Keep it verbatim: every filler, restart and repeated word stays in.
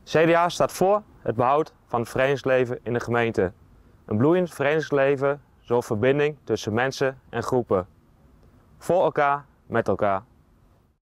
C D A staat voor het behoud van het verenigingsleven in de gemeente. Een bloeiend verenigingsleven zorgt verbinding tussen mensen en groepen. Voor elkaar, met elkaar.